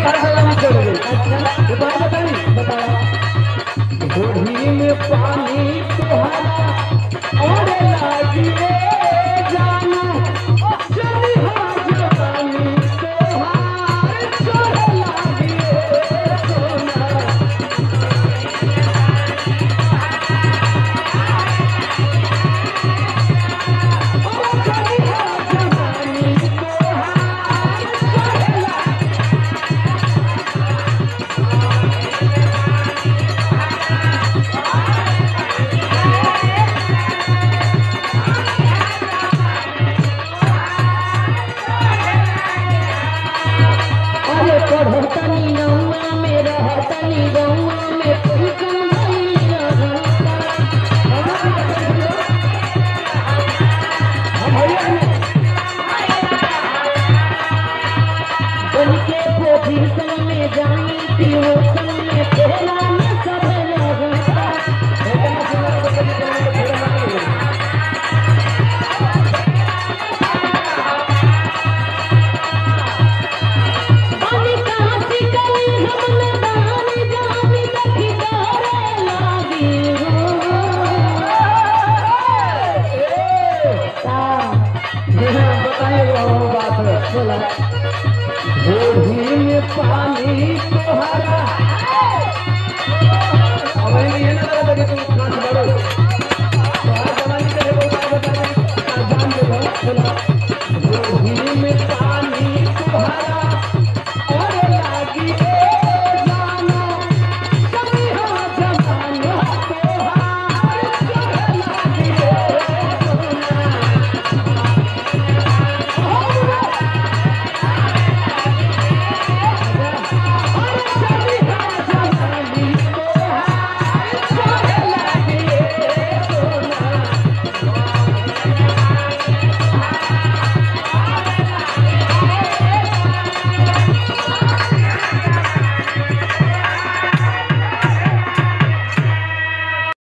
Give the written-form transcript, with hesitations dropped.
गोभी में पानी तुम्हारा और लागिए जाना चली हाँ जवानी तोहार चढ़ लागिए सोना पढ़तनी नौआ में रहतनी गौआ में पहुँचन बन के पोजीशन में जानी थी होशन में पहला में सब लगता गोभी में पानी तोहरा